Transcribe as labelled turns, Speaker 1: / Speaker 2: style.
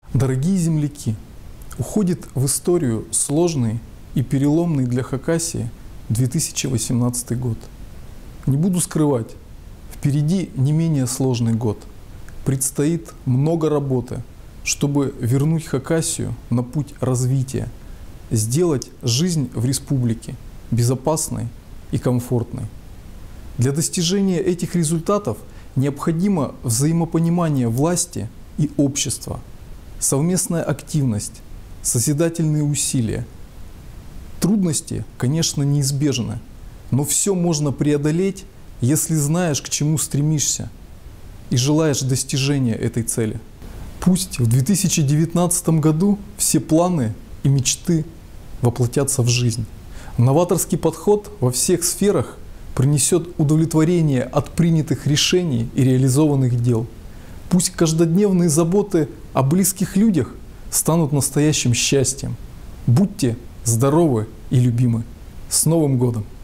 Speaker 1: Дорогие земляки, уходит в историю сложный и переломный для Хакасии 2018 год. Не буду скрывать, впереди не менее сложный год. Предстоит много работы, чтобы вернуть Хакасию на путь развития, сделать жизнь в республике безопасной и комфортной. Для достижения этих результатов необходимо взаимопонимание власти и общества, совместная активность, созидательные усилия. Трудности, конечно, неизбежны, но все можно преодолеть, если знаешь, к чему стремишься и желаешь достижения этой цели. Пусть в 2019 году все планы и мечты воплотятся в жизнь. Новаторский подход во всех сферах принесет удовлетворение от принятых решений и реализованных дел. Пусть каждодневные заботы о близких людях станут настоящим счастьем. Будьте здоровы и любимы. С Новым годом!